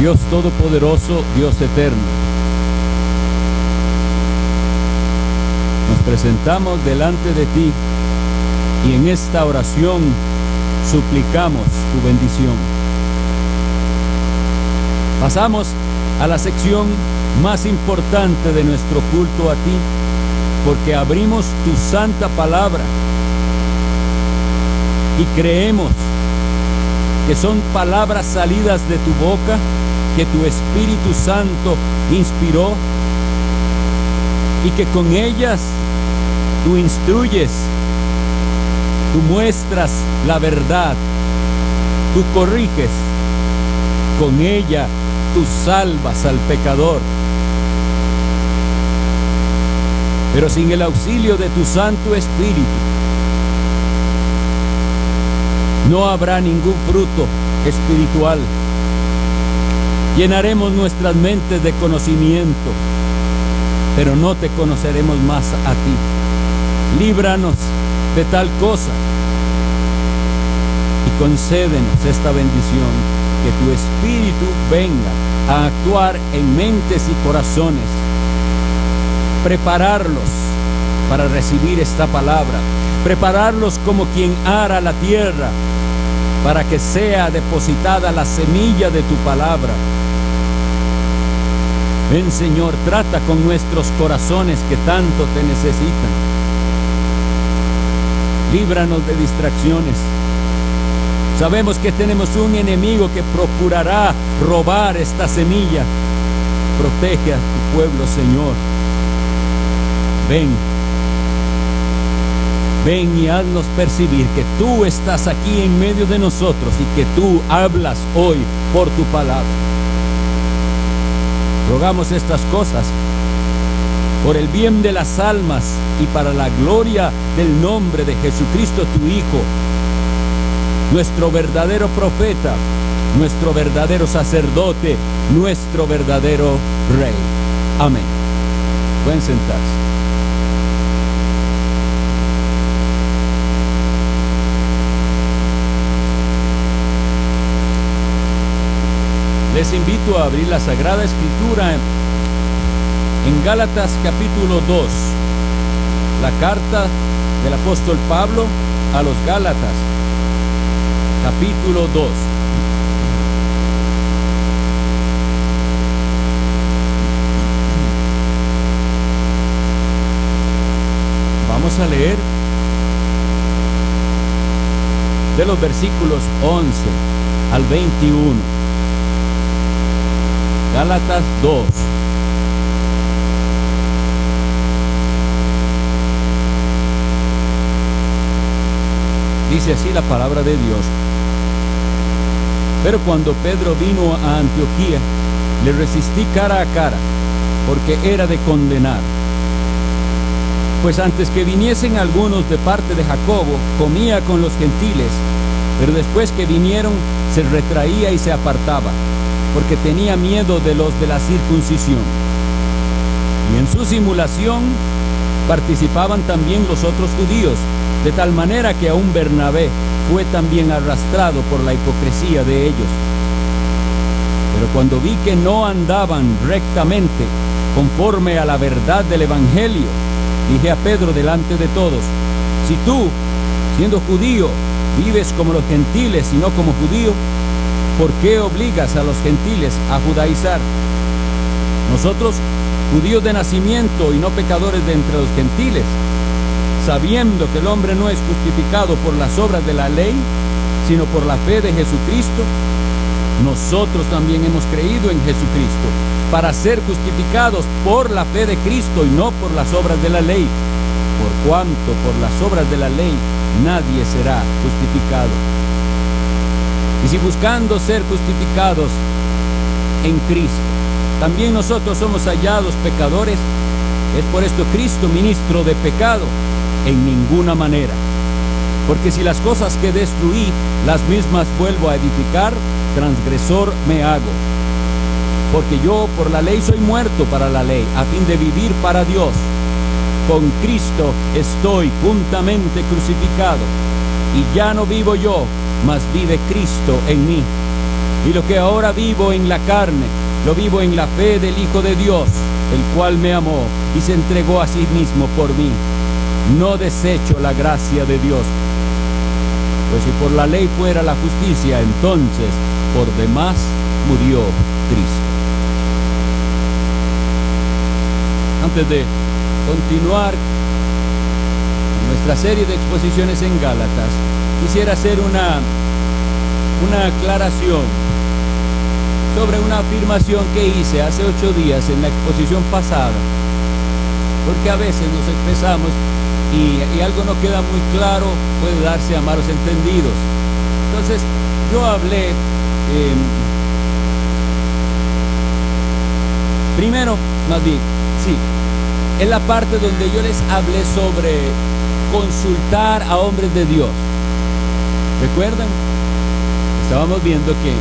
Dios Todopoderoso, Dios Eterno, nos presentamos delante de ti y en esta oración suplicamos tu bendición. Pasamos a la sección más importante de nuestro culto a ti, porque abrimos tu santa palabra y creemos que son palabras salidas de tu boca, que tu Espíritu Santo inspiró y que con ellas tú instruyes, tú muestras la verdad, tú corriges, con ella tú salvas al pecador. Pero sin el auxilio de tu Santo Espíritu no habrá ningún fruto espiritual. Llenaremos nuestras mentes de conocimiento, pero no te conoceremos más a ti. Líbranos de tal cosa y concédenos esta bendición, que tu Espíritu venga a actuar en mentes y corazones, prepararlos para recibir esta palabra, prepararlos como quien ara la tierra para que sea depositada la semilla de tu palabra. Ven, Señor, trata con nuestros corazones que tanto te necesitan. Líbranos de distracciones. Sabemos que tenemos un enemigo que procurará robar esta semilla. Protege a tu pueblo, Señor. Ven y haznos percibir que tú estás aquí en medio de nosotros y que tú hablas hoy por tu palabra. Rogamos estas cosas por el bien de las almas y para la gloria del nombre de Jesucristo, tu Hijo, nuestro verdadero profeta, nuestro verdadero sacerdote, nuestro verdadero Rey. Amén. Pueden sentarse. Les invito a abrir la Sagrada Escritura en Gálatas capítulo 2, la carta del apóstol Pablo a los Gálatas, capítulo 2. Vamos a leer de los versículos 11 al 21. Gálatas 2. Dice así la palabra de Dios. Pero cuando Pedro vino a Antioquía, le resistí cara a cara, porque era de condenar. Pues antes que viniesen algunos de parte de Jacobo, comía con los gentiles, pero después que vinieron, se retraía y se apartaba, porque tenía miedo de los de la circuncisión. Y en su simulación participaban también los otros judíos, de tal manera que aún Bernabé fue también arrastrado por la hipocresía de ellos. Pero cuando vi que no andaban rectamente conforme a la verdad del Evangelio, dije a Pedro delante de todos: si tú, siendo judío, vives como los gentiles y no como judío, ¿por qué obligas a los gentiles a judaizar? Nosotros, judíos de nacimiento y no pecadores de entre los gentiles, sabiendo que el hombre no es justificado por las obras de la ley, sino por la fe de Jesucristo, nosotros también hemos creído en Jesucristo, para ser justificados por la fe de Cristo y no por las obras de la ley, por cuanto por las obras de la ley nadie será justificado. Y si buscando ser justificados en Cristo, también nosotros somos hallados pecadores, ¿es por esto Cristo ministro de pecado? En ninguna manera. Porque si las cosas que destruí, las mismas vuelvo a edificar, transgresor me hago. Porque yo por la ley soy muerto para la ley, a fin de vivir para Dios. Con Cristo estoy juntamente crucificado, y ya no vivo yo, mas vive Cristo en mí. Y lo que ahora vivo en la carne, lo vivo en la fe del Hijo de Dios, el cual me amó y se entregó a sí mismo por mí. No desecho la gracia de Dios, pues si por la ley fuera la justicia, entonces por demás murió Cristo. Antes de continuar nuestra serie de exposiciones en Gálatas, quisiera hacer una aclaración sobre una afirmación que hice hace 8 días en la exposición pasada, porque a veces nos expresamos y algo no queda muy claro, puede darse a malos entendidos. Entonces yo hablé primero, más bien, sí, en la parte donde yo les hablé sobre consultar a hombres de Dios. ¿Recuerdan? Estábamos viendo que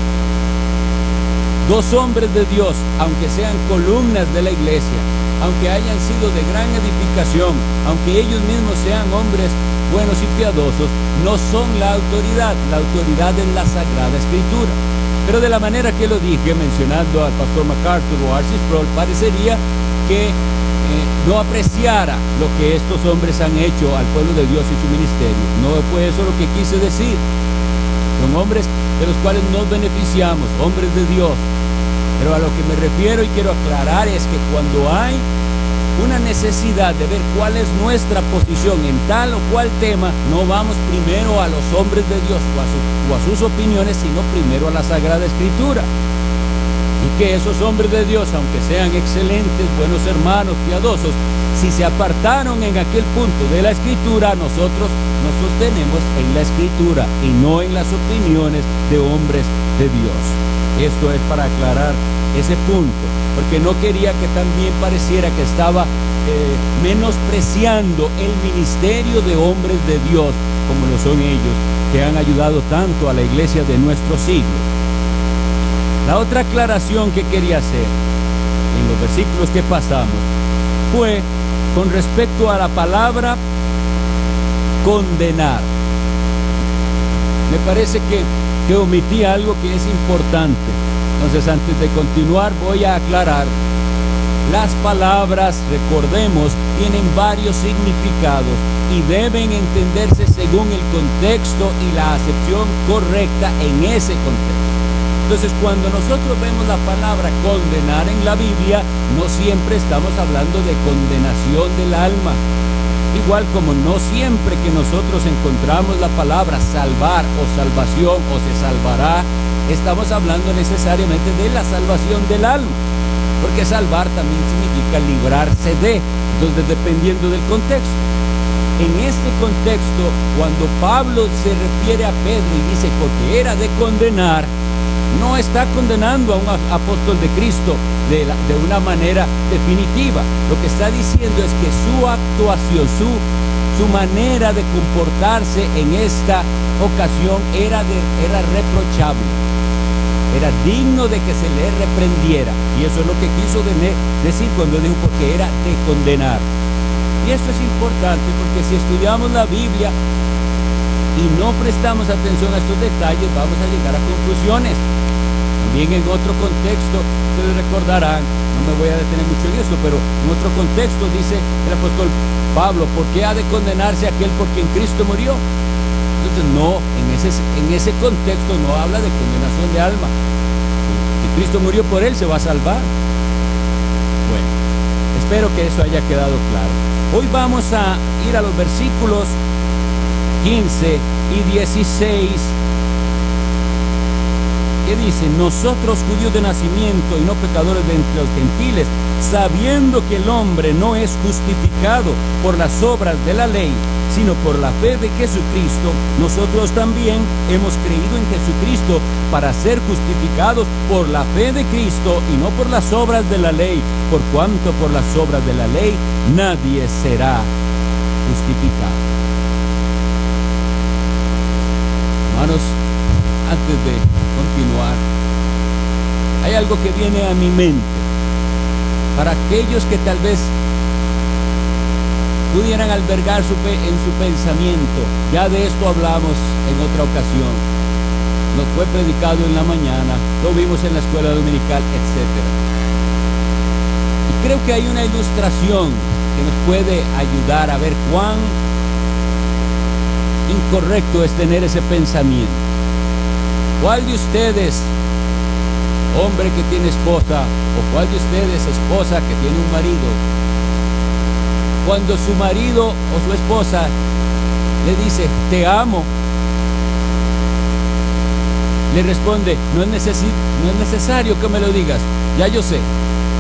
2 hombres de Dios, aunque sean columnas de la iglesia, aunque hayan sido de gran edificación, aunque ellos mismos sean hombres buenos y piadosos, no son la autoridad. La autoridad es la Sagrada Escritura. Pero de la manera que lo dije, mencionando al pastor MacArthur o R.C. Sproul, parecería que no apreciara lo que estos hombres han hecho al pueblo de Dios y su ministerio. No fue eso lo que quise decir. Son hombres de los cuales nos beneficiamos, hombres de Dios. Pero a lo que me refiero y quiero aclarar es que cuando hay una necesidad de ver cuál es nuestra posición en tal o cual tema, no vamos primero a los hombres de Dios o a sus opiniones, sino primero a la Sagrada Escritura. Y que esos hombres de Dios, aunque sean excelentes, buenos hermanos, piadosos, si se apartaron en aquel punto de la Escritura, nosotros nos sostenemos en la Escritura y no en las opiniones de hombres de Dios. Esto es para aclarar ese punto, porque no quería que también pareciera que estaba menospreciando el ministerio de hombres de Dios, como lo son ellos, que han ayudado tanto a la iglesia de nuestro siglo. La otra aclaración que quería hacer en los versículos que pasamos fue con respecto a la palabra condenar. Me parece que omití algo que es importante. Entonces, antes de continuar, voy a aclarar. Las palabras, recordemos, tienen varios significados y deben entenderse según el contexto y la acepción correcta en ese contexto. Entonces, cuando nosotros vemos la palabra condenar en la Biblia, no siempre estamos hablando de condenación del alma. Igual como no siempre que nosotros encontramos la palabra salvar o salvación o se salvará, estamos hablando necesariamente de la salvación del alma, porque salvar también significa librarse de. Entonces, dependiendo del contexto. En este contexto, cuando Pablo se refiere a Pedro y dice porque era de condenar, no está condenando a un apóstol de Cristo de una manera definitiva. Lo que está diciendo es que su actuación, su manera de comportarse en esta ocasión era reprochable. Era digno de que se le reprendiera. Y eso es lo que quiso decir cuando dijo porque era de condenar. Y esto es importante porque si estudiamos la Biblia y no prestamos atención a estos detalles, vamos a llegar a conclusiones. También en otro contexto, ustedes recordarán, no me voy a detener mucho en esto, pero en otro contexto dice el apóstol Pablo, ¿por qué ha de condenarse aquel por quien Cristo murió? Entonces no, en ese contexto no habla de condenación de alma. Si Cristo murió por él, se va a salvar. Bueno, espero que eso haya quedado claro. Hoy vamos a ir a los versículos 15 y 16, que dice: nosotros judíos de nacimiento y no pecadores de entre los gentiles, sabiendo que el hombre no es justificado por las obras de la ley, sino por la fe de Jesucristo, nosotros también hemos creído en Jesucristo para ser justificados por la fe de Cristo y no por las obras de la ley, por cuanto por las obras de la ley nadie será justificado. Hermanos, antes de continuar, hay algo que viene a mi mente para aquellos que tal vez pudieran albergar en su pensamiento. Ya de esto hablamos en otra ocasión. nos fue predicado en la mañana, lo vimos en la escuela dominical, etc. Y creo que hay una ilustración que nos puede ayudar a ver cuán incorrecto es tener ese pensamiento. ¿Cuál de ustedes, hombre que tiene esposa, o cuál de ustedes, esposa que tiene un marido, cuando su marido o su esposa le dice, te amo, le responde, no es necesario que me lo digas, ya yo sé?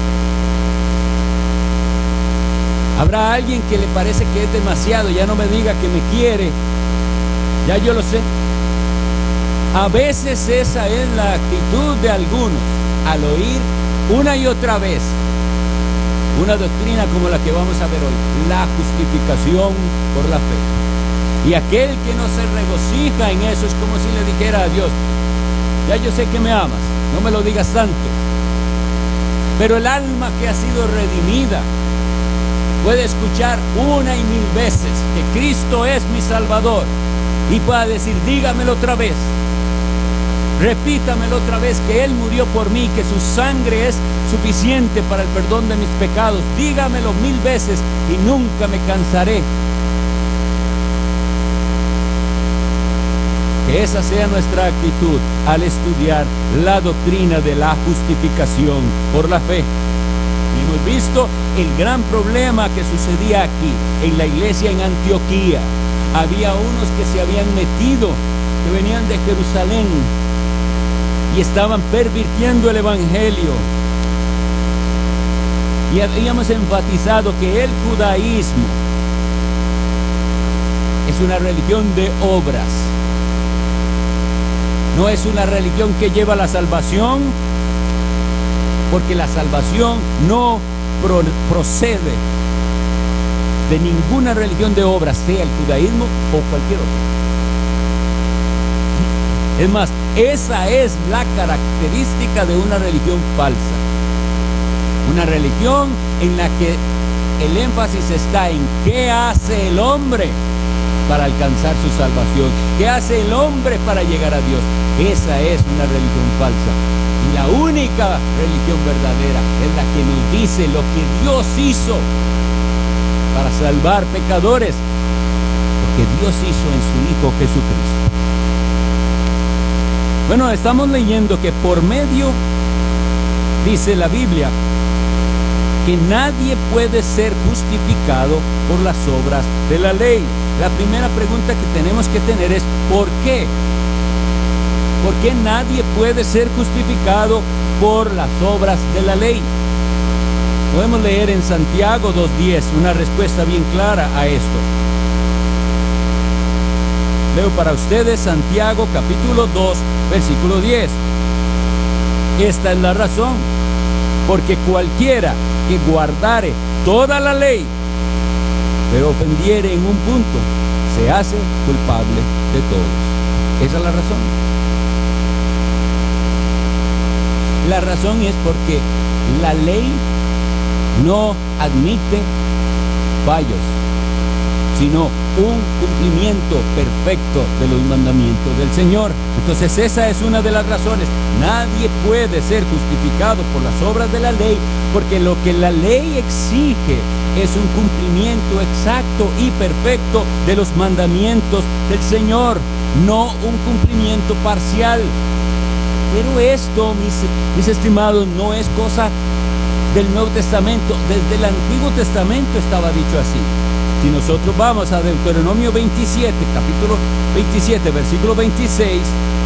Habrá alguien que le parece que es demasiado, ya no me diga que me quiere, ya yo lo sé. A veces esa es la actitud de algunos al oír una y otra vez una doctrina como la que vamos a ver hoy, la justificación por la fe. Y aquel que no se regocija en eso es como si le dijera a Dios, ya yo sé que me amas, no me lo digas tanto. Pero el alma que ha sido redimida puede escuchar una y mil veces que Cristo es mi Salvador y pueda decir, dígamelo otra vez, repítamelo otra vez, que Él murió por mí, que su sangre es suficiente para el perdón de mis pecados, dígamelo 1000 veces y nunca me cansaré. Que esa sea nuestra actitud al estudiar la doctrina de la justificación por la fe. Y hemos visto el gran problema que sucedía aquí, en la iglesia en Antioquía. Había unos que se habían metido, que venían de Jerusalén y estaban pervirtiendo el evangelio. Y habíamos enfatizado que el judaísmo es una religión de obras. No es una religión que lleva a la salvación, porque la salvación no procede de ninguna religión de obras, sea el judaísmo o cualquier otra. Es más, esa es la característica de una religión falsa. Una religión en la que el énfasis está en qué hace el hombre para alcanzar su salvación, qué hace el hombre para llegar a Dios. Esa es una religión falsa. Y la única religión verdadera es la que nos dice lo que Dios hizo para salvar pecadores, lo que Dios hizo en su Hijo Jesucristo. Bueno, estamos leyendo que por medio, dice la Biblia, que nadie puede ser justificado por las obras de la ley. La primera pregunta que tenemos que tener es ¿por qué? ¿Por qué nadie puede ser justificado por las obras de la ley? Podemos leer en Santiago 2:10 una respuesta bien clara a esto. Leo para ustedes Santiago capítulo 2, versículo 10. Esta es la razón, porque cualquiera que guardare toda la ley, pero ofendiere en un punto, se hace culpable de todo. Esa es la razón. La razón es porque la ley no admite fallos, sino un cumplimiento perfecto de los mandamientos del Señor. Entonces esa es una de las razones. Nadie puede ser justificado por las obras de la ley, porque lo que la ley exige es un cumplimiento exacto y perfecto de los mandamientos del Señor, no un cumplimiento parcial. Pero esto, mis estimados, no es cosa del Nuevo Testamento. Desde el Antiguo Testamento estaba dicho así. Si nosotros vamos a Deuteronomio 27, capítulo 27, versículo 26,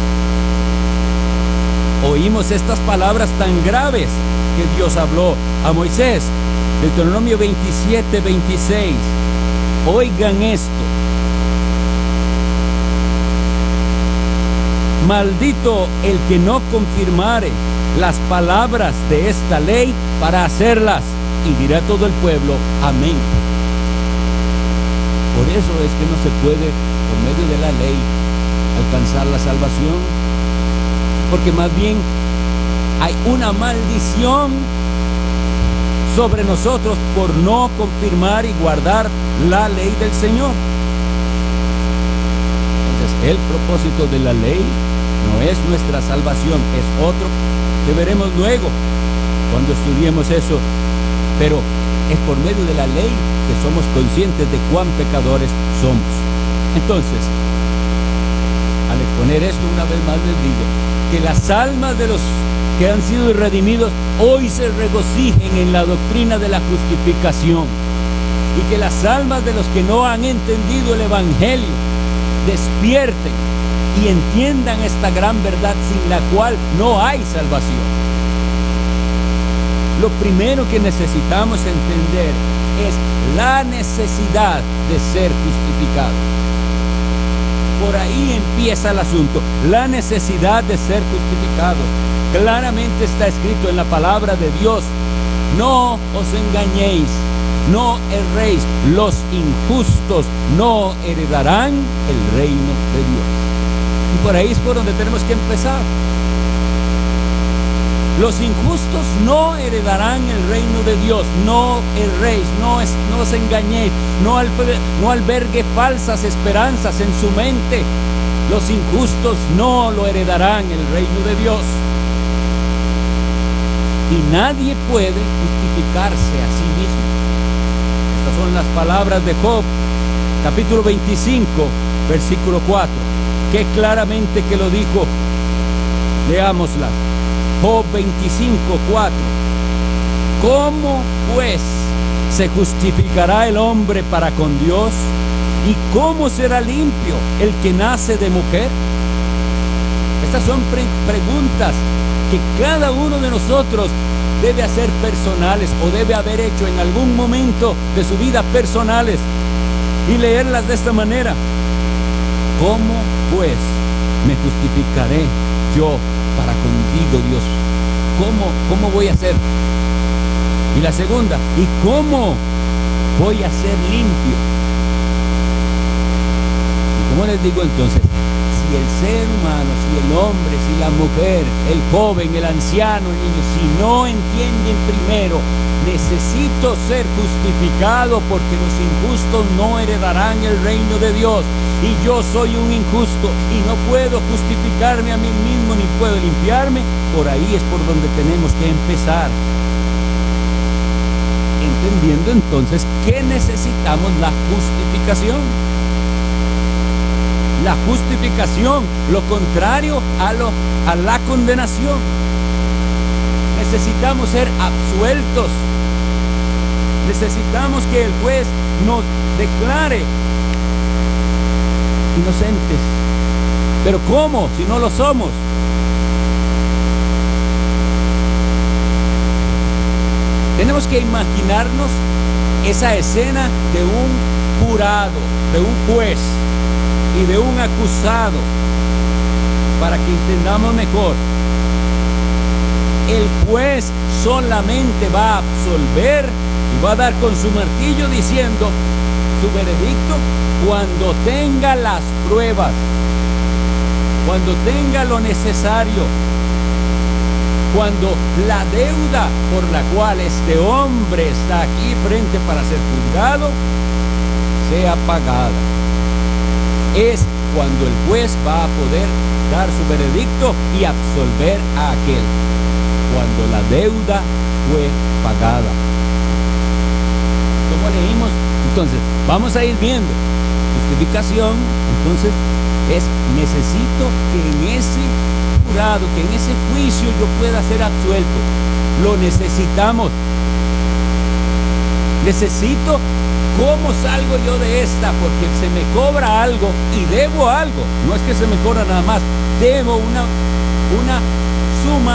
oímos estas palabras tan graves que Dios habló a Moisés. Deuteronomio 27, 26. Oigan esto. Maldito el que no confirmare las palabras de esta ley para hacerlas. Y dirá todo el pueblo, amén. Por eso es que no se puede, por medio de la ley, alcanzar la salvación. Porque más bien hay una maldición sobre nosotros por no confirmar y guardar la ley del Señor. Entonces, el propósito de la ley No es nuestra salvación, es otro que veremos luego cuando estudiemos eso, pero es por medio de la ley que somos conscientes de cuán pecadores somos. Entonces, al exponer esto una vez más les digo que las almas de los que han sido redimidos hoy se regocijen en la doctrina de la justificación, y que las almas de los que no han entendido el Evangelio despierten y entiendan esta gran verdad sin la cual no hay salvación. Lo primero que necesitamos entender es la necesidad de ser justificado. Por ahí empieza el asunto, la necesidad de ser justificado. Claramente está escrito en la palabra de Dios: no os engañéis, no erréis, los injustos no heredarán el reino de Dios. Y por ahí es por donde tenemos que empezar. Los injustos no heredarán el reino de Dios. No erréis, no os engañéis, no albergue falsas esperanzas en su mente. Los injustos no lo heredarán el reino de Dios. Y nadie puede justificarse a sí mismo. Estas son las palabras de Job, capítulo 25, versículo 4, que claramente que lo dijo. Leámoslas. Job 25, 4. ¿Cómo pues se justificará el hombre para con Dios? ¿Y cómo será limpio el que nace de mujer? Estas son preguntas que cada uno de nosotros debe hacer personales, o debe haber hecho en algún momento de su vida personales, y leerlas de esta manera: ¿cómo pues me justificaré yo para contigo, Dios? ¿Cómo voy a ser? Y la segunda: ¿y cómo voy a ser limpio? Y como les digo entonces, si el ser humano, si el hombre, si la mujer, el joven, el anciano, el niño, si no entienden primero, necesito ser justificado porque los injustos no heredarán el reino de Dios, y yo soy un injusto y no puedo justificarme a mí mismo ni puedo limpiarme, por ahí es por donde tenemos que empezar. Entendiendo entonces que necesitamos la justificación. La justificación, lo contrario a la condenación. Necesitamos ser absueltos. Necesitamos que el juez nos declare inocentes. Pero ¿cómo si no lo somos? Tenemos que imaginarnos esa escena de un jurado, de un juez y de un acusado, para que entendamos mejor. El juez solamente va a absolver y va a dar con su martillo diciendo su veredicto cuando tenga las pruebas, cuando tenga lo necesario, cuando la deuda por la cual este hombre está aquí frente para ser juzgado sea pagada. Es cuando el juez va a poder dar su veredicto y absolver a aquel, cuando la deuda fue pagada. ¿Cómo leímos? Entonces, vamos a ir viendo. Justificación, entonces, es necesito que en ese jurado, que en ese juicio yo pueda ser absuelto. Lo necesitamos. Necesito. ¿Cómo salgo yo de esta? Porque se me cobra algo y debo algo. No es que se me cobra nada más. Debo una suma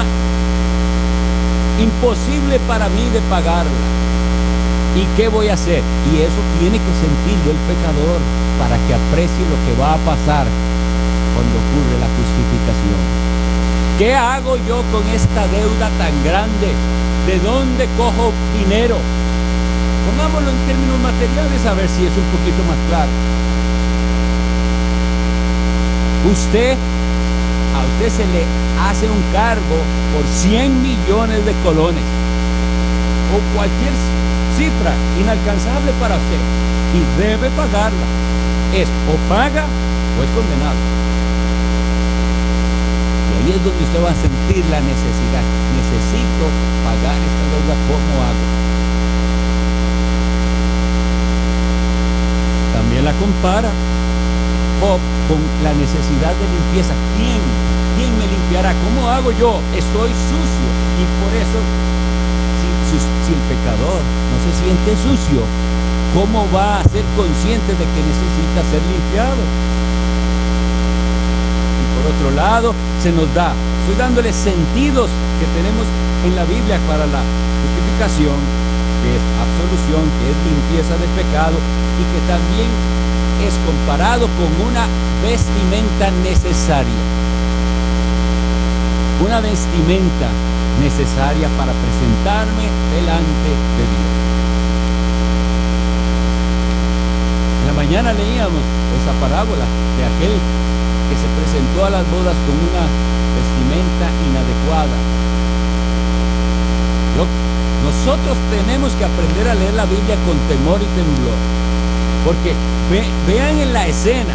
imposible para mí de pagarla. ¿Y qué voy a hacer? Y eso tiene que sentirlo el pecador para que aprecie lo que va a pasar cuando ocurre la justificación. ¿Qué hago yo con esta deuda tan grande? ¿De dónde cojo dinero? Pongámoslo en términos materiales a ver si es un poquito más claro. A usted se le hace un cargo por 100 millones de colones o cualquier cifra inalcanzable para usted y debe pagarla. Es o paga o es condenado. Ahí es donde usted va a sentir la necesidad. Necesito pagar esta deuda, ¿cómo hago? También la compara Job con la necesidad de limpieza. ¿Quién me limpiará? ¿Cómo hago yo? Estoy sucio. Y por eso, si el pecador no se siente sucio, ¿cómo va a ser consciente de que necesita ser limpiado? Y por otro lado, se nos da, estoy dándole sentidos que tenemos en la Biblia para la justificación, que es absolución, que es limpieza de pecado, y que también es comparado con una vestimenta necesaria. Una vestimenta necesaria para presentarme delante de Dios. En la mañana leíamos esa parábola de aquel que se presentó a las bodas con una vestimenta inadecuada. Nosotros tenemos que aprender a leer la Biblia con temor y temblor, porque vean en la escena,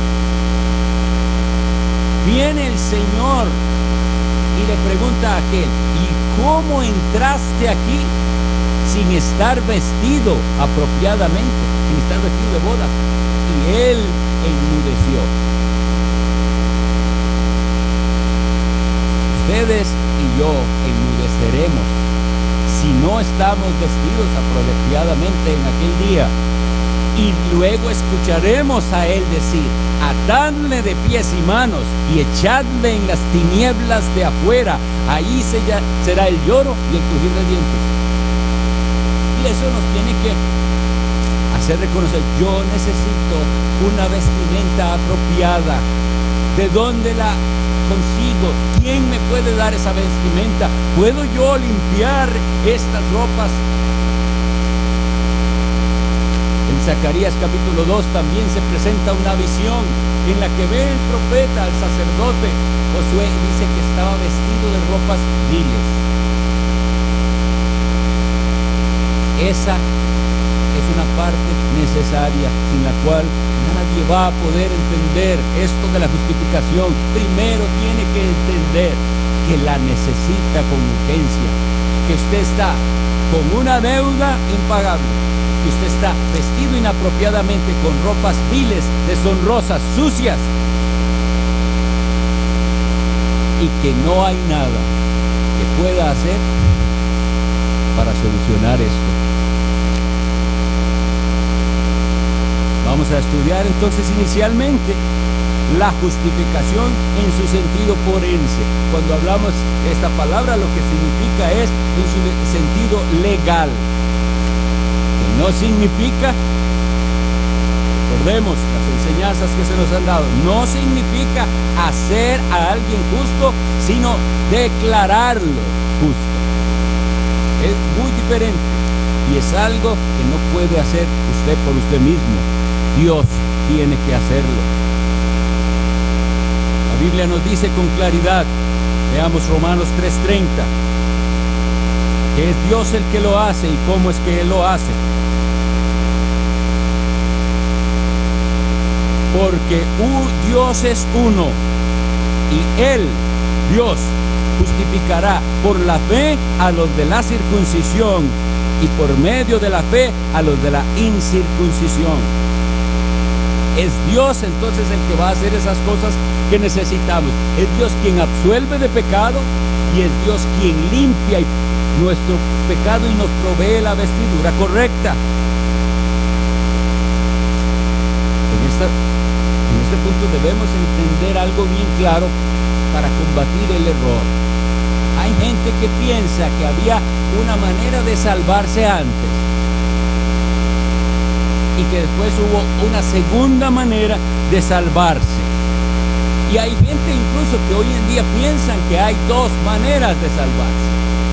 viene el Señor y le pregunta a aquel, ¿y cómo entraste aquí sin estar vestido apropiadamente, sin estar vestido de boda? Y él enmudeció. Ustedes y yo enmudeceremos si no estamos vestidos apropiadamente en aquel día. Y luego escucharemos a él decir, atadle de pies y manos y echadle en las tinieblas de afuera, ahí será el lloro y el crujir de dientes. Y eso nos tiene que hacer reconocer, yo necesito una vestimenta apropiada. ¿De dónde la consigo? ¿Quién me puede dar esa vestimenta? ¿Puedo yo limpiar estas ropas? En Zacarías capítulo 2 también se presenta una visión en la que ve el profeta al sacerdote Josué y dice que estaba vestido de ropas viles. Esa es una parte necesaria sin la cual nadie va a poder entender esto de la justificación. Primero tiene que entender que la necesita con urgencia, que usted está con una deuda impagable, que usted está vestido inapropiadamente con ropas viles, deshonrosas, sucias, y que no hay nada que pueda hacer para solucionar esto. Vamos a estudiar entonces inicialmente la justificación en su sentido forense. Cuando hablamos de esta palabra, lo que significa es en su sentido legal. Que no significa, recordemos las enseñanzas que se nos han dado, no significa hacer a alguien justo, sino declararlo justo. Es muy diferente y es algo que no puede hacer usted por usted mismo. Dios tiene que hacerlo. La Biblia nos dice con claridad, veamos Romanos 3:30, que es Dios el que lo hace y cómo es que Él lo hace. Porque Dios es uno y Él, Dios, justificará por la fe a los de la circuncisión y por medio de la fe a los de la incircuncisión. Es Dios entonces el que va a hacer esas cosas que necesitamos. Es Dios quien absuelve de pecado y es Dios quien limpia nuestro pecado y nos provee la vestidura correcta. En este punto debemos entender algo bien claro para combatir el error. Hay gente que piensa que había una manera de salvarse antes y que después hubo una segunda manera de salvarse. Y hay gente incluso que hoy en día piensan que hay dos maneras de salvarse.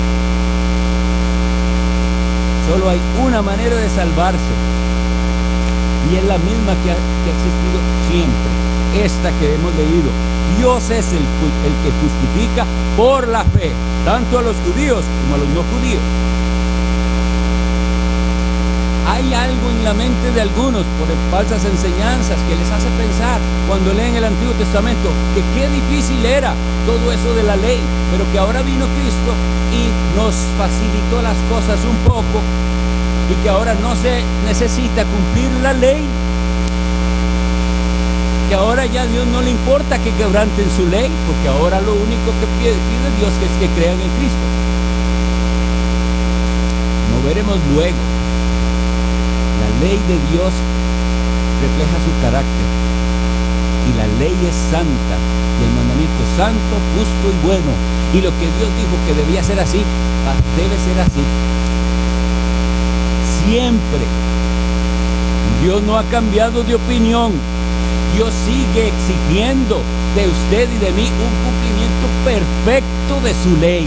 Solo hay una manera de salvarse y es la misma que ha existido siempre, esta que hemos leído. Dios es el que justifica por la fe, tanto a los judíos como a los no judíos. Hay hay algo en la mente de algunos por falsas enseñanzas que les hace pensar cuando leen el Antiguo Testamento que qué difícil era todo eso de la ley, pero que ahora vino Cristo y nos facilitó las cosas un poco y que ahora no se necesita cumplir la ley, que ahora ya a Dios no le importa que quebranten su ley, porque ahora lo único que pide Dios es que crean en Cristo. No veremos luego. La ley de Dios refleja su carácter y la ley es santa y el mandamiento santo, justo y bueno, y lo que Dios dijo que debía ser así, debe ser así siempre. Dios no ha cambiado de opinión. Dios sigue exigiendo de usted y de mí un cumplimiento perfecto de su ley.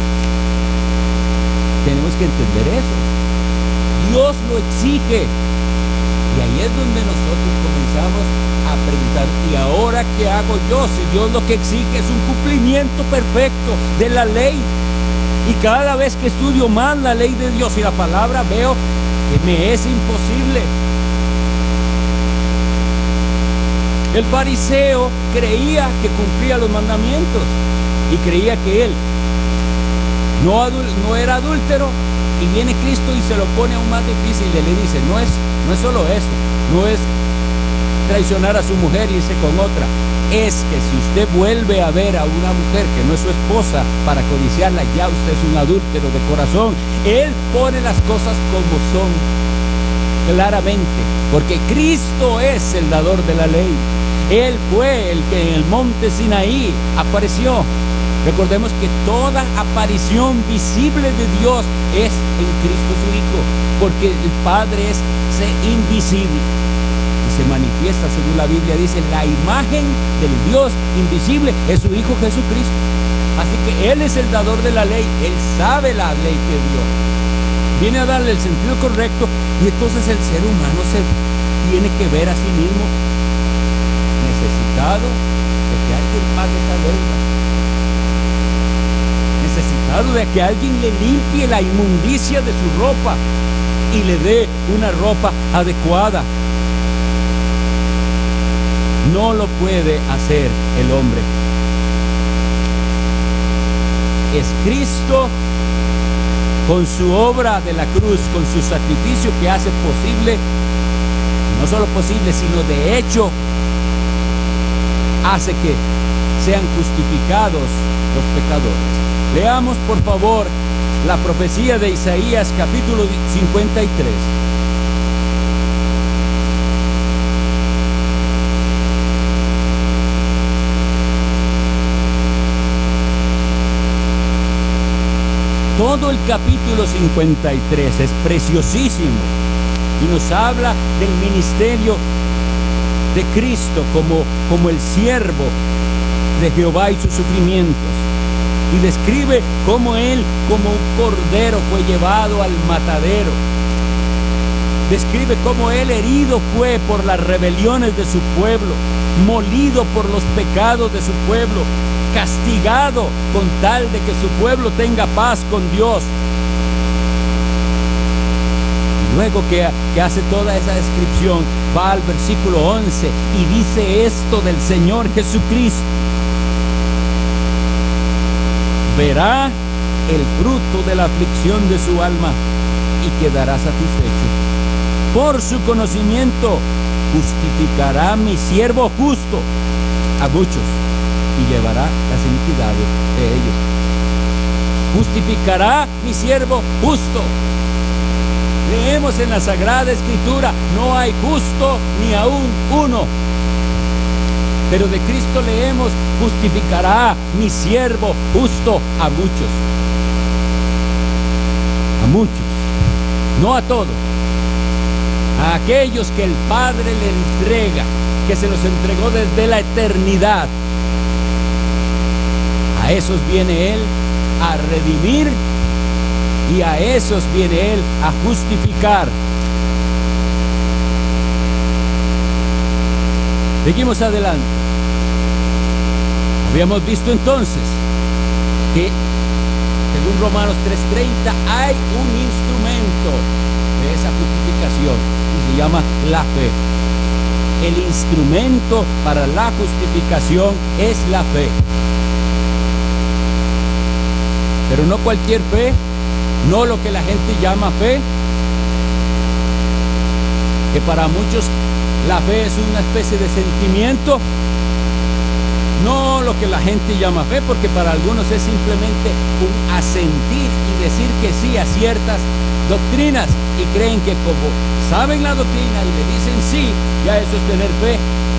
Tenemos que entender eso. Dios lo exige. Y ahí es donde nosotros comenzamos a preguntar, ¿y ahora qué hago yo? Si Dios lo que exige es un cumplimiento perfecto de la ley. Y cada vez que estudio más la ley de Dios y la palabra, veo que me es imposible. El fariseo creía que cumplía los mandamientos y creía que él no era adúltero, y viene Cristo y se lo pone aún más difícil y le dice, no es solo eso, no es traicionar a su mujer y irse con otra, es que si usted vuelve a ver a una mujer que no es su esposa para codiciarla, ya usted es un adúltero de corazón. Él pone las cosas como son claramente, porque Cristo es el dador de la ley. Él fue el que en el monte Sinaí apareció. Recordemos que toda aparición visible de Dios es en Cristo su Hijo, porque el Padre es invisible y se manifiesta, según la Biblia dice, la imagen del Dios invisible es su Hijo Jesucristo. Así que Él es el dador de la ley, Él sabe la ley que dio, viene a darle el sentido correcto, y entonces el ser humano se tiene que ver a sí mismo necesitado de que alguien pague esa deuda, necesitado de que alguien le limpie la inmundicia de su ropa y le dé una ropa adecuada. No lo puede hacer el hombre. Es Cristo con su obra de la cruz, con su sacrificio, que hace posible, no solo posible, sino de hecho hace que sean justificados los pecadores. Leamos por favor la profecía de Isaías capítulo 53. Todo el capítulo 53 es preciosísimo y nos habla del ministerio de Cristo como el siervo de Jehová y sus sufrimientos, y describe cómo Él, como un cordero, fue llevado al matadero. Describe cómo Él herido fue por las rebeliones de su pueblo, molido por los pecados de su pueblo, castigado con tal de que su pueblo tenga paz con Dios. Y luego que hace toda esa descripción, va al versículo 11 y dice esto del Señor Jesucristo: verá el fruto de la aflicción de su alma y quedará satisfecho. Por su conocimiento justificará mi siervo justo a muchos y llevará las iniquidades de ellos. Justificará mi siervo justo. Leemos en la Sagrada Escritura, no hay justo ni aún uno. Pero de Cristo leemos, justificará mi siervo justo a muchos. A muchos, no a todos. A aquellos que el Padre le entrega, que se los entregó desde la eternidad. A esos viene Él a redimir y a esos viene Él a justificar. Seguimos adelante. Habíamos visto entonces que, según Romanos 3:30, hay un instrumento de esa justificación. Dios y se llama la fe. El instrumento para la justificación es la fe. Pero no cualquier fe, no lo que la gente llama fe, que para muchos la fe es una especie de sentimiento. No lo que la gente llama fe, porque para algunos es simplemente un asentir y decir que sí a ciertas doctrinas y creen que como saben la doctrina y le dicen sí, ya eso es tener fe.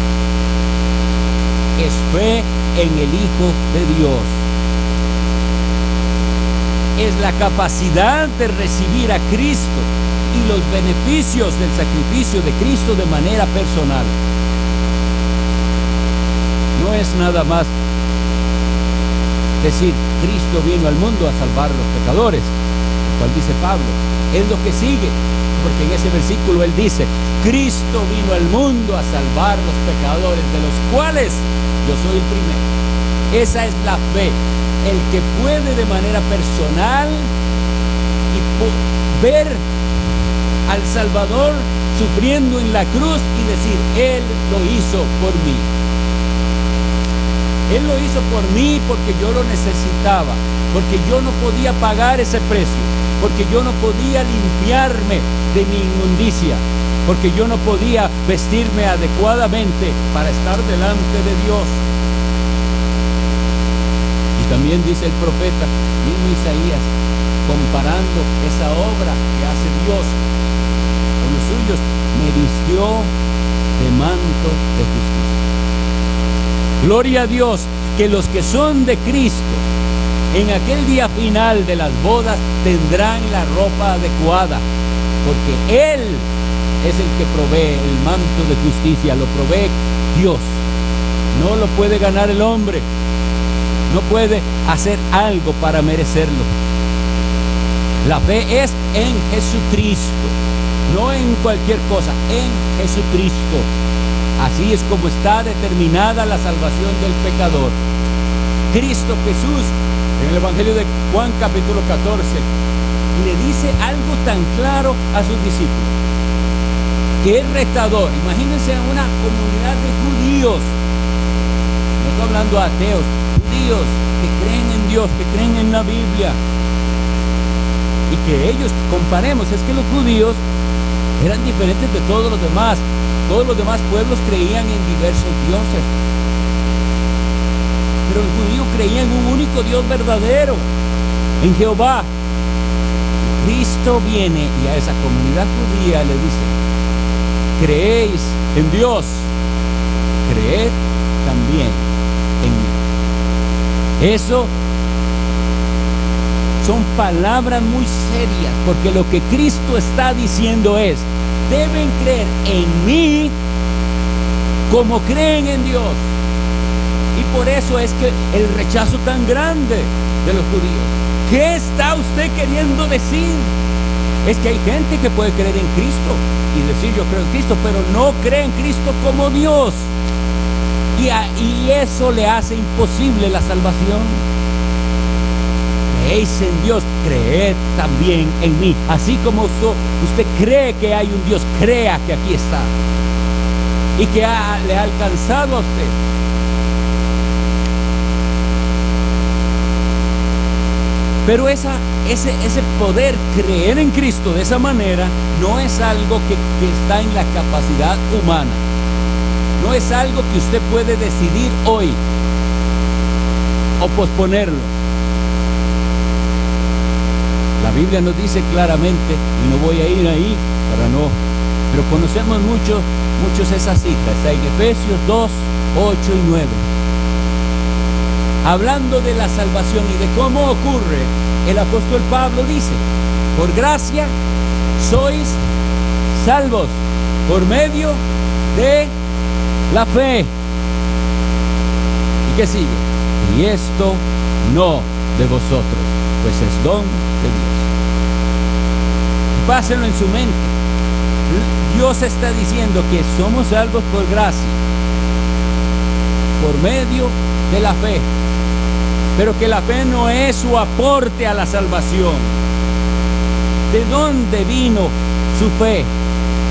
Es fe en el Hijo de Dios. Es la capacidad de recibir a Cristo y los beneficios del sacrificio de Cristo de manera personal. No es nada más decir Cristo vino al mundo a salvar a los pecadores, lo cual dice Pablo. Es lo que sigue, porque en ese versículo él dice: Cristo vino al mundo a salvar a los pecadores, de los cuales yo soy el primero. Esa es la fe, el que puede de manera personal y ver al Salvador sufriendo en la cruz y decir: Él lo hizo por mí. Él lo hizo por mí porque yo lo necesitaba, porque yo no podía pagar ese precio, porque yo no podía limpiarme de mi inmundicia, porque yo no podía vestirme adecuadamente para estar delante de Dios. Y también dice el profeta, mismo Isaías, comparando esa obra que hace Dios con los suyos: me vistió de manto de justicia. Gloria a Dios, que los que son de Cristo en aquel día final de las bodas tendrán la ropa adecuada, porque Él es el que provee el manto de justicia, lo provee Dios. No lo puede ganar el hombre, no puede hacer algo para merecerlo. La fe es en Jesucristo, no en cualquier cosa, en Jesucristo. Así es como está determinada la salvación del pecador. Cristo Jesús, en el Evangelio de Juan capítulo 14, le dice algo tan claro a sus discípulos, que es retador. Imagínense una comunidad de judíos, no estoy hablando de ateos, judíos que creen en Dios, que creen en la Biblia, y que ellos, comparemos, es que los judíos eran diferentes de todos los demás. Todos los demás pueblos creían en diversos dioses, pero el judío creía en un único Dios verdadero, en Jehová. Cristo viene y a esa comunidad judía le dice: creéis en Dios, creed también en mí. Eso son palabras muy serias, porque lo que Cristo está diciendo es: deben creer en mí como creen en Dios. Y por eso es que el rechazo tan grande de los judíos. ¿Qué está usted queriendo decir? Es que hay gente que puede creer en Cristo y decir yo creo en Cristo, pero no cree en Cristo como Dios. Y eso le hace imposible la salvación. Creéis en Dios, creed también en mí. Así como usted cree que hay un Dios, crea que aquí está y que le ha alcanzado a usted. Pero ese poder creer en Cristo de esa manera no es algo que está en la capacidad humana. No es algo que usted puede decidir hoy o posponerlo. La Biblia nos dice claramente, y no voy a ir ahí para no, pero conocemos muchos esa cita, está en Efesios 2, 8 y 9. Hablando de la salvación y de cómo ocurre, el apóstol Pablo dice: por gracia sois salvos por medio de la fe. ¿Y qué sigue? Y esto no de vosotros, pues es don de Dios. Pásenlo en su mente. Dios está diciendo que somos salvos por gracia, por medio de la fe, pero que la fe no es su aporte a la salvación. ¿De dónde vino su fe?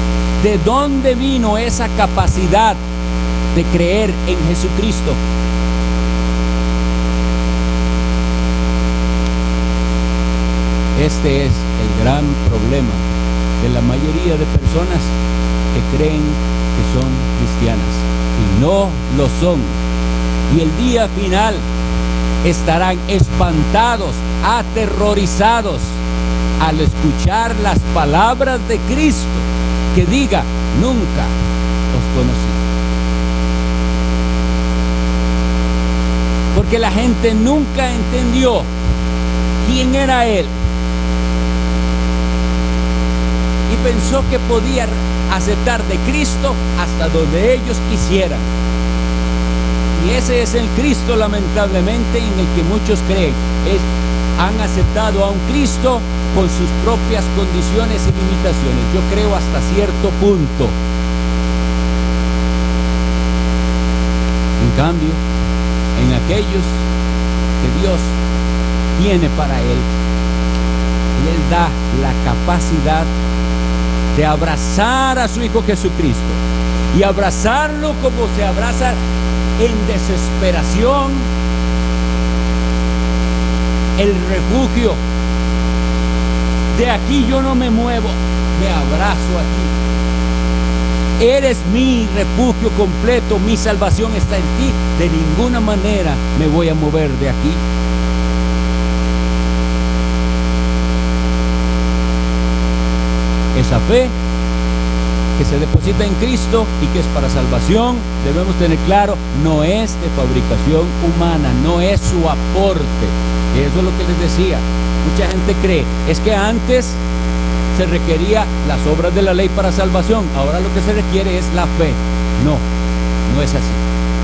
¿De dónde vino esa capacidad de creer en Jesucristo? Este es el gran problema de la mayoría de personas que creen que son cristianas y no lo son. Y el día final estarán espantados, aterrorizados al escuchar las palabras de Cristo que diga: nunca os conocí. Porque la gente nunca entendió quién era Él y pensó que podía aceptar de Cristo hasta donde ellos quisieran. Y ese es el Cristo, lamentablemente, en el que muchos creen. Han aceptado a un Cristo con sus propias condiciones y limitaciones. Yo creo hasta cierto punto. En cambio, en aquellos que Dios tiene para él, les da la capacidad de abrazar a su Hijo Jesucristo y abrazarlo como se abraza en desesperación el refugio. De aquí yo no me muevo, me abrazo a ti. Eres mi refugio completo, mi salvación está en ti. De ninguna manera me voy a mover de aquí. Esa fe que se deposita en Cristo y que es para salvación, debemos tener claro, no es de fabricación humana, no es su aporte. Eso es lo que les decía. Mucha gente cree, es que antes se requería las obras de la ley para salvación, ahora lo que se requiere es la fe. No, no es así.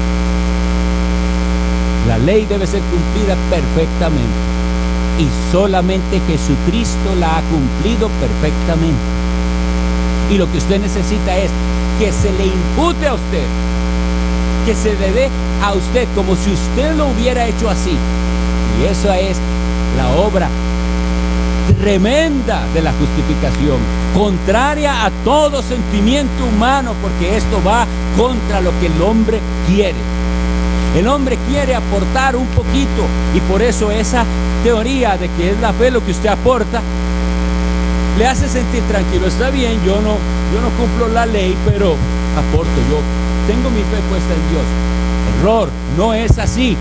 La ley debe ser cumplida perfectamente y solamente Jesucristo la ha cumplido perfectamente. Y lo que usted necesita es que se le impute a usted, que se le dé a usted como si usted lo hubiera hecho así. Y esa es la obra tremenda de la justificación, contraria a todo sentimiento humano, porque esto va contra lo que el hombre quiere. El hombre quiere aportar un poquito y por eso esa teoría de que es la fe lo que usted aporta le hace sentir tranquilo. Está bien, yo no cumplo la ley, pero aporto, yo tengo mi fe puesta en Dios. Error, no es así.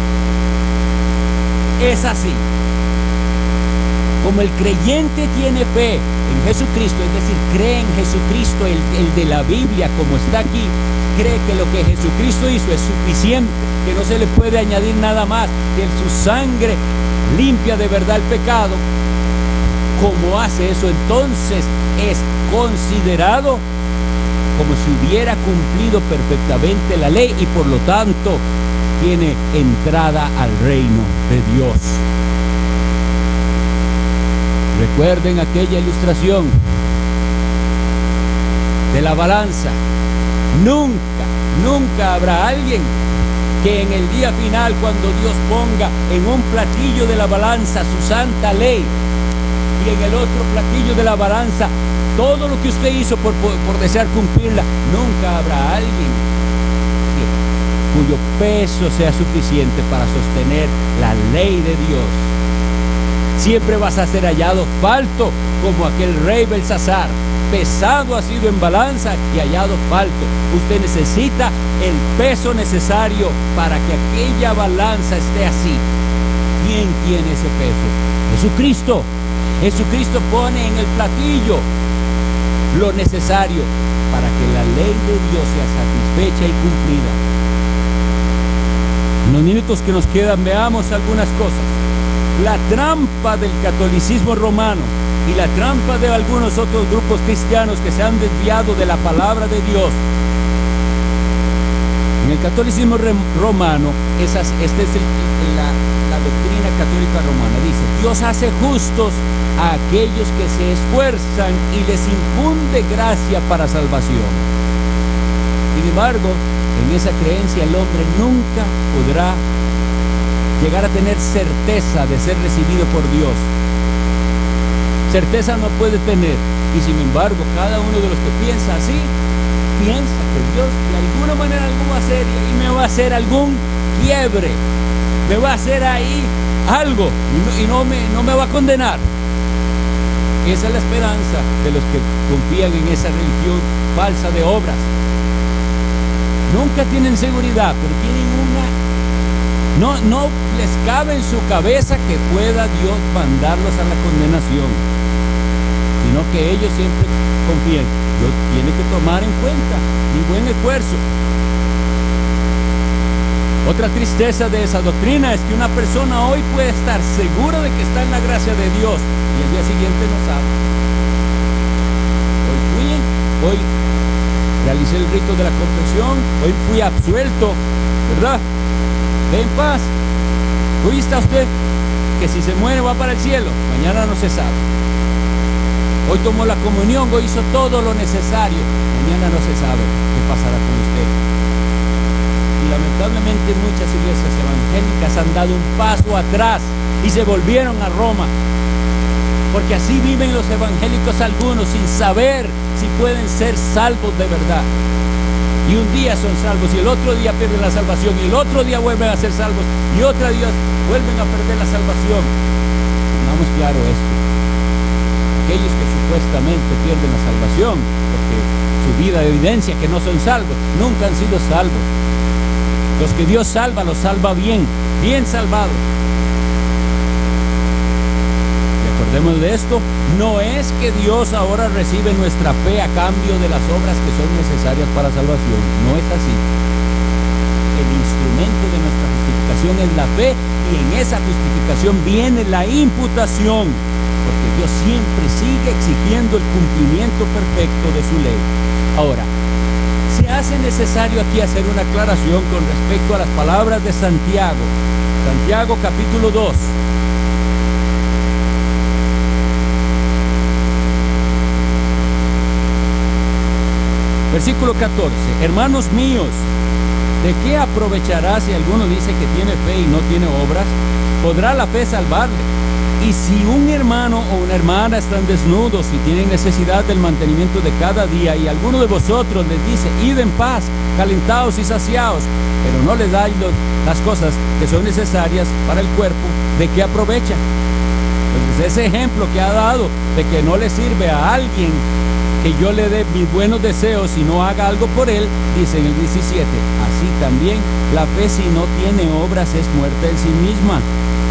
Es así. Como el creyente tiene fe en Jesucristo, es decir, cree en Jesucristo, el de la Biblia, como está aquí, cree que lo que Jesucristo hizo es suficiente, que no se le puede añadir nada más, que su sangre limpia de verdad el pecado. Como hace eso, entonces es considerado como si hubiera cumplido perfectamente la ley y por lo tanto tiene entrada al reino de Dios. Recuerden aquella ilustración de la balanza. Nunca habrá alguien que en el día final, cuando Dios ponga en un platillo de la balanza su santa ley y en el otro platillo de la balanza todo lo que usted hizo por desear cumplirla, nunca habrá alguien cuyo peso sea suficiente para sostener la ley de Dios. Siempre vas a ser hallado falto, como aquel rey Belsasar. Pesado ha sido en balanza y hallado falto. Usted necesita el peso necesario para que aquella balanza esté así. ¿Quién tiene ese peso? Jesucristo. Jesucristo pone en el platillo lo necesario para que la ley de Dios sea satisfecha y cumplida. En los minutos que nos quedan, veamos algunas cosas. La trampa del catolicismo romano y la trampa de algunos otros grupos cristianos que se han desviado de la palabra de Dios. En el catolicismo romano, esta es la doctrina católica romana. Dice: Dios hace justos a aquellos que se esfuerzan y les infunde gracia para salvación. Sin embargo, en esa creencia el hombre nunca podrá llegar a tener certeza de ser recibido por Dios. certeza no puede tener. Y sin embargo, cada uno de los que piensa así, piensa que Dios de alguna manera algo va a hacer y me va a hacer algún quiebre, me va a hacer ahí algo y no me va a condenar. Esa es la esperanza de los que confían en esa religión falsa de obras. Nunca tienen seguridad, pero tienen no les cabe en su cabeza que pueda Dios mandarlos a la condenación, sino que ellos siempre confían, Dios tiene que tomar en cuenta mi buen esfuerzo. Otra tristeza de esa doctrina es que una persona hoy puede estar segura de que está en la gracia de Dios y al día siguiente no sabe. Hoy realicé el rito de la confesión, hoy fui absuelto, ¿verdad? Ve en paz. Hoy está usted que si se muere va para el cielo, mañana no se sabe. Hoy tomó la comunión, hoy hizo todo lo necesario, mañana no se sabe qué pasará con usted. Y lamentablemente muchas iglesias evangélicas han dado un paso atrás y se volvieron a Roma, porque así viven los evangélicos algunos sin saber si pueden ser salvos de verdad. Y un día son salvos y el otro día pierden la salvación y el otro día vuelven a ser salvos y otro día vuelven a perder la salvación. Tengamos claro esto. Aquellos que supuestamente pierden la salvación porque su vida evidencia que no son salvos, nunca han sido salvos. Los que Dios salva, los salva bien salvados. Recordemos de esto, no es que Dios ahora recibe nuestra fe a cambio de las obras que son necesarias para salvación, no es así. El instrumento de nuestra justificación es la fe y en esa justificación viene la imputación, porque Dios siempre sigue exigiendo el cumplimiento perfecto de su ley. Ahora, se hace necesario aquí hacer una aclaración con respecto a las palabras de Santiago. Santiago capítulo 2. Versículo 14, hermanos míos, ¿de qué aprovechará si alguno dice que tiene fe y no tiene obras? ¿Podrá la fe salvarle? Y si un hermano o una hermana están desnudos y tienen necesidad del mantenimiento de cada día y alguno de vosotros les dice, id en paz, calentaos y saciaos, pero no les dais las cosas que son necesarias para el cuerpo, ¿de qué aprovecha? Pues ese ejemplo que ha dado de que no le sirve a alguien que yo le dé mis buenos deseos y no haga algo por él, dice en el 17, así también la fe si no tiene obras es muerta en sí misma.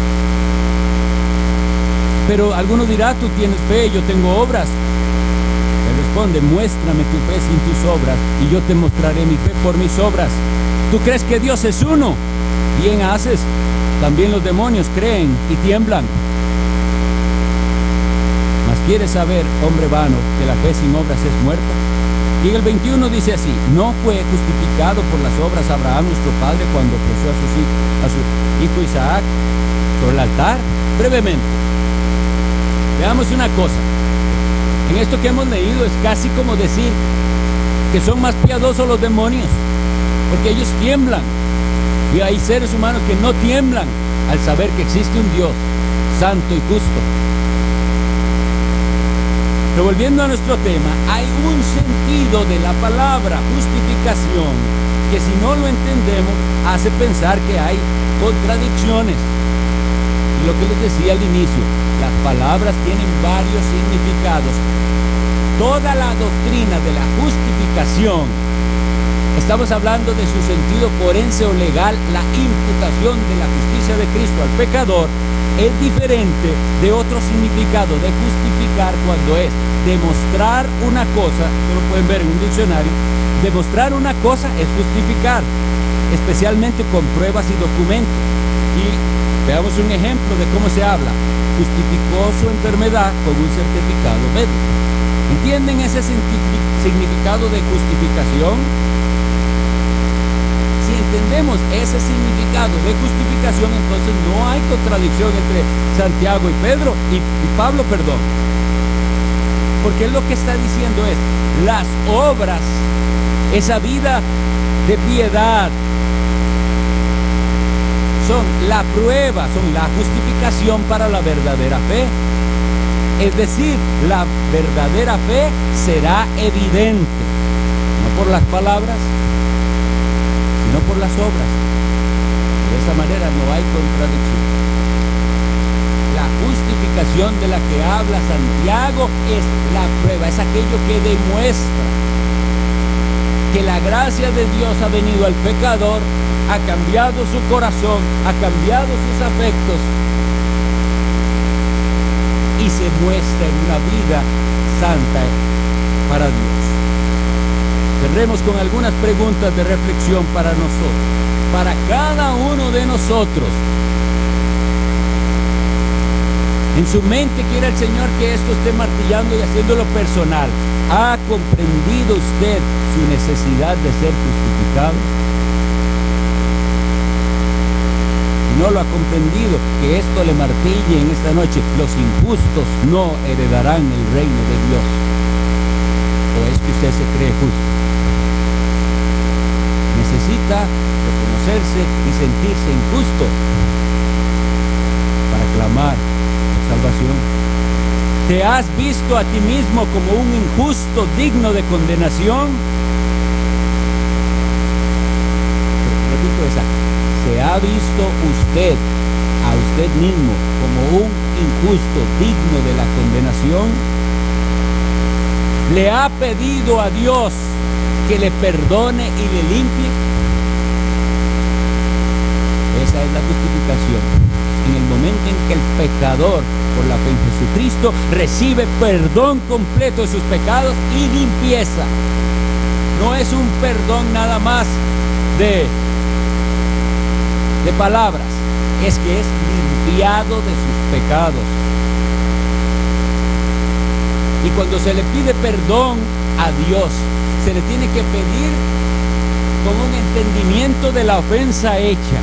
Pero alguno dirá, tú tienes fe, yo tengo obras. Le responde, muéstrame tu fe sin tus obras y yo te mostraré mi fe por mis obras. ¿Tú crees que Dios es uno? Bien haces. También los demonios creen y tiemblan. ¿Quieres saber, hombre vano, que la fe sin obras es muerta? Y en el 21 dice así, ¿no fue justificado por las obras Abraham nuestro padre cuando ofreció a su hijo Isaac sobre el altar? Brevemente, veamos una cosa. En esto que hemos leído es casi como decir que son más piadosos los demonios, porque ellos tiemblan. Y hay seres humanos que no tiemblan al saber que existe un Dios santo y justo. Pero volviendo a nuestro tema, hay un sentido de la palabra justificación que si no lo entendemos hace pensar que hay contradicciones. Y lo que les decía al inicio, las palabras tienen varios significados. Toda la doctrina de la justificación, estamos hablando de su sentido forense o legal, la imputación de la justicia de Cristo al pecador, es diferente de otro significado de justificar cuando es demostrar una cosa. Esto lo pueden ver en un diccionario. Demostrar una cosa es justificar, especialmente con pruebas y documentos. Y veamos un ejemplo de cómo se habla. Justificó su enfermedad con un certificado médico. ¿Entienden ese significado de justificación? Si entendemos ese significado de justificación, entonces no hay contradicción entre Santiago y Pablo, porque él lo que está diciendo es, las obras, esa vida de piedad, son la prueba, son la justificación para la verdadera fe. Es decir, la verdadera fe será evidente, no por las palabras, sino por las obras. De esa manera no hay contradicción. La justificación de la que habla Santiago es la prueba, es aquello que demuestra que la gracia de Dios ha venido al pecador, ha cambiado su corazón, ha cambiado sus afectos y se muestra en una vida santa para Dios. Cerremos con algunas preguntas de reflexión para nosotros, para cada uno de nosotros. En su mente quiere el Señor que esto esté martillando y haciéndolo personal. ¿Ha comprendido usted su necesidad de ser justificado? Si no lo ha comprendido, que esto le martille en esta noche. Los injustos no heredarán el reino de Dios. ¿O es que usted se cree justo? Necesita reconocerse y sentirse injusto para clamar por salvación. ¿Te has visto a ti mismo como un injusto digno de condenación? Repito esa. ¿Se ha visto usted a usted mismo como un injusto digno de la condenación? ¿Le ha pedido a Dios que le perdone y le limpie? Esa es la justificación. En el momento en que el pecador, por la fe en Jesucristo, recibe perdón completo de sus pecados y limpieza. No es un perdón nada más de palabras, es que es limpiado de sus pecados. Y cuando se le pide perdón a Dios, se le tiene que pedir con un entendimiento de la ofensa hecha.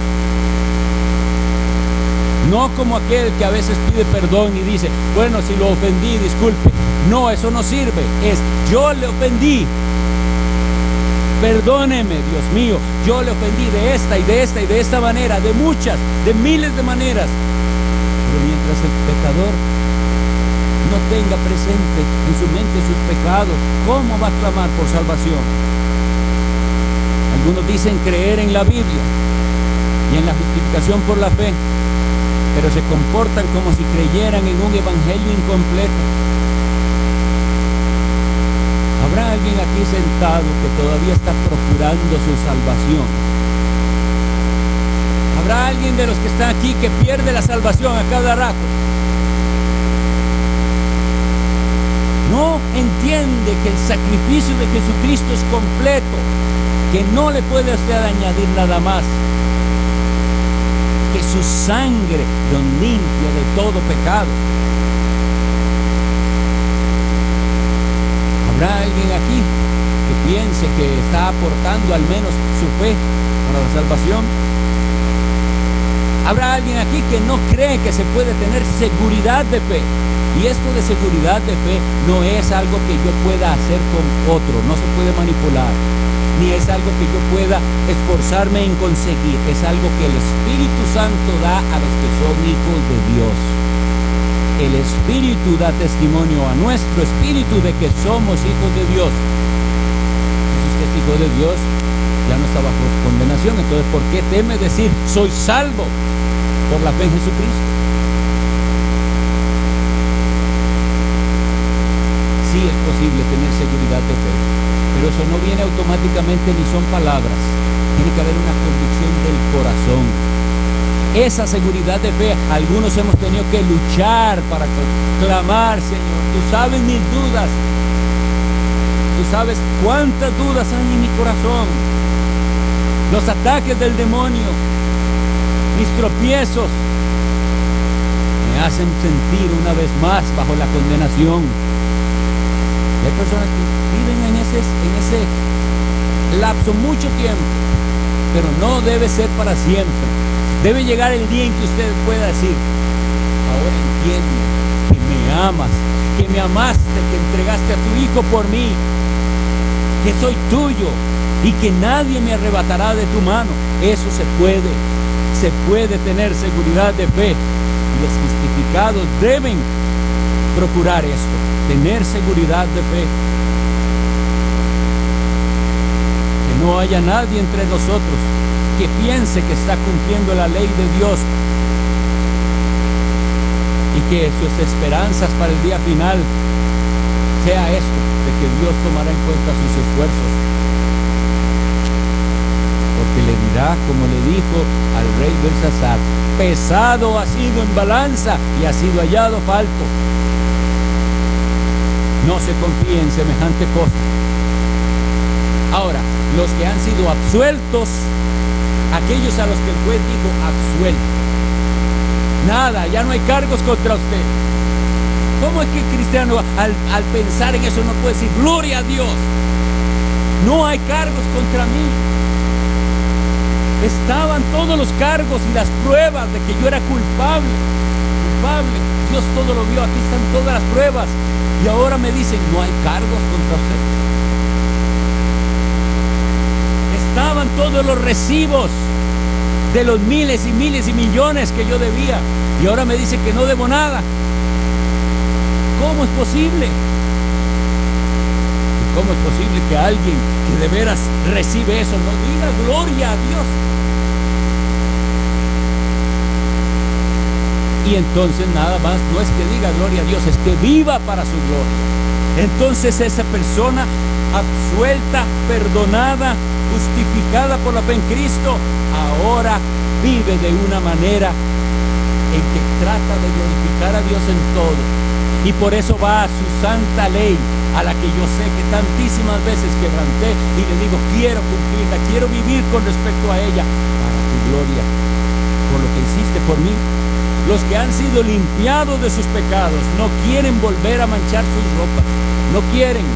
No como aquel que a veces pide perdón y dice, bueno, si lo ofendí, disculpe. No, eso no sirve. Es, yo le ofendí. Perdóneme, Dios mío, yo le ofendí de esta y de esta y de esta manera, de muchas, de miles de maneras. Pero mientras el pecador no tenga presente en su mente sus pecados, ¿cómo va a clamar por salvación? Algunos dicen creer en la Biblia y en la justificación por la fe, pero se comportan como si creyeran en un evangelio incompleto. ¿Habrá alguien aquí sentado que todavía está procurando su salvación? ¿Habrá alguien de los que están aquí que pierde la salvación a cada rato? No entiende que el sacrificio de Jesucristo es completo, que no le puede usted añadir nada más, que su sangre lo limpia de todo pecado. ¿Habrá alguien aquí que piense que está aportando al menos su fe para la salvación? ¿Habrá alguien aquí que no cree que se puede tener seguridad de fe? Y esto de seguridad de fe no es algo que yo pueda hacer con otro, no se puede manipular, ni es algo que yo pueda esforzarme en conseguir, es algo que el Espíritu Santo da a los que son hijos de Dios. El Espíritu da testimonio a nuestro espíritu de que somos hijos de Dios. Si usted es hijo de Dios, ya no está bajo condenación. Entonces, ¿por qué teme decir soy salvo por la fe en Jesucristo? Sí es posible tener seguridad de fe, pero eso no viene automáticamente ni son palabras. Tiene que haber una convicción del corazón. Esa seguridad de fe, algunos hemos tenido que luchar para clamar, Señor. Tú sabes mis dudas. Tú sabes cuántas dudas hay en mi corazón. Los ataques del demonio, mis tropiezos, me hacen sentir una vez más bajo la condenación. Y hay personas que viven en ese lapso mucho tiempo, pero no debe ser para siempre. Debe llegar el día en que usted pueda decir, ahora entiendo que me amas, que me amaste, que entregaste a tu Hijo por mí, que soy tuyo y que nadie me arrebatará de tu mano. Eso se puede tener seguridad de fe. Y los justificados deben procurar esto, tener seguridad de fe. Que no haya nadie entre nosotros que piense que está cumpliendo la ley de Dios y que sus esperanzas para el día final sea esto, de que Dios tomará en cuenta sus esfuerzos. Porque le dirá, como le dijo al rey Belsasar: pesado ha sido en balanza y ha sido hallado falto. No se confíe en semejante cosa. Ahora, los que han sido absueltos, aquellos a los que el juez dijo absuelto, nada, ya no hay cargos contra usted. ¿Cómo es que el cristiano al pensar en eso no puede decir gloria a Dios? No hay cargos contra mí. Estaban todos los cargos y las pruebas de que yo era culpable. Dios todo lo vio, aquí están todas las pruebas. Y ahora me dicen, no hay cargos contra usted. Estaban todos los recibos de los miles y miles y millones que yo debía. Y ahora me dicen que no debo nada. ¿Cómo es posible? ¿Y cómo es posible que alguien que de veras recibe eso no diga gloria a Dios? Y entonces nada más, no es que diga gloria a Dios, es que viva para su gloria. Entonces esa persona absuelta, perdonada, justificada por la fe en Cristo, ahora vive de una manera en que trata de glorificar a Dios en todo. Y por eso va a su santa ley, a la que yo sé que tantísimas veces quebranté, y le digo, quiero cumplirla, quiero vivir con respecto a ella, para tu gloria, por lo que hiciste por mí. Los que han sido limpiados de sus pecados no quieren volver a manchar sus ropas, no quieren.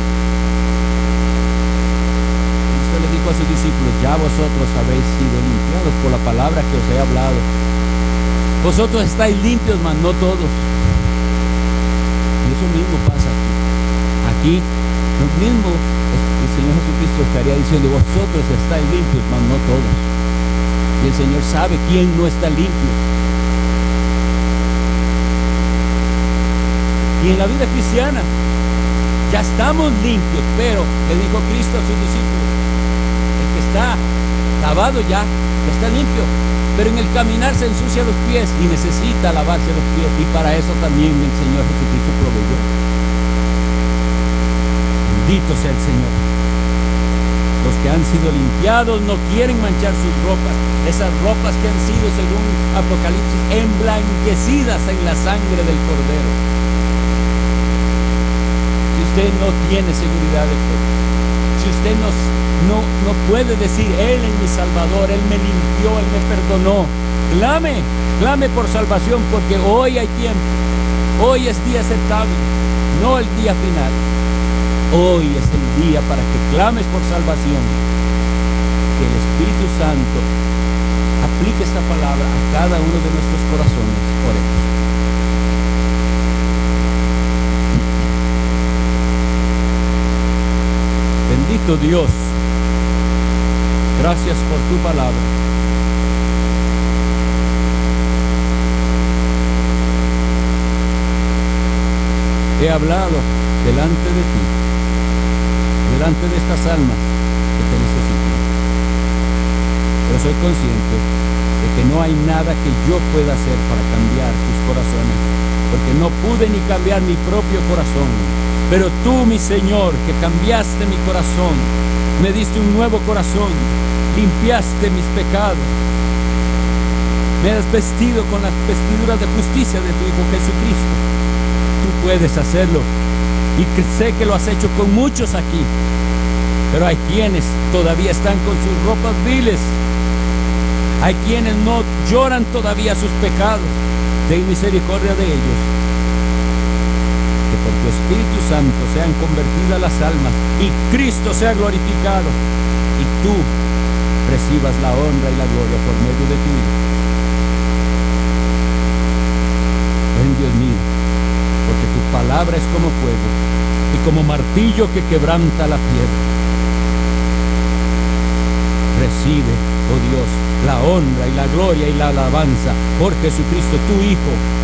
Cristo le dijo a sus discípulos: ya vosotros habéis sido limpiados por la palabra que os he hablado. Vosotros estáis limpios, mas no todos. Y eso mismo pasa aquí. Aquí lo mismo el Señor Jesucristo estaría diciendo: vosotros estáis limpios, mas no todos. Y el Señor sabe quién no está limpio. Y en la vida cristiana ya estamos limpios, pero le dijo Cristo a sus discípulos: el que está lavado ya está limpio, pero en el caminar se ensucia los pies y necesita lavarse los pies, y para eso también el Señor Jesucristo proveyó. Bendito sea el Señor. Los que han sido limpiados no quieren manchar sus ropas, esas ropas que han sido, según Apocalipsis, emblanquecidas en la sangre del Cordero. Si usted no tiene seguridad de fe, si usted no puede decir: Él es mi Salvador, Él me limpió, Él me perdonó, clame por salvación, porque hoy hay tiempo, hoy es día aceptable, no el día final. Hoy es el día para que clames por salvación, que el Espíritu Santo aplique esta palabra a cada uno de nuestros corazones. Oremos. Bendito Dios, gracias por tu palabra. He hablado delante de ti, delante de estas almas que te necesitan, pero soy consciente de que no hay nada que yo pueda hacer para cambiar sus corazones, porque no pude ni cambiar mi propio corazón. Pero tú, mi Señor, que cambiaste mi corazón, me diste un nuevo corazón, limpiaste mis pecados, me has vestido con las vestiduras de justicia de tu Hijo Jesucristo. Tú puedes hacerlo, y que sé que lo has hecho con muchos aquí, pero hay quienes todavía están con sus ropas viles, hay quienes no lloran todavía sus pecados. Ten misericordia de ellos, que por tu Espíritu Santo sean convertidas las almas y Cristo sea glorificado, y tú recibas la honra y la gloria por medio de tu Hijo. Ven, Dios mío, porque tu palabra es como fuego y como martillo que quebranta la piedra. Recibe, oh Dios, la honra y la gloria y la alabanza por Jesucristo, tu Hijo,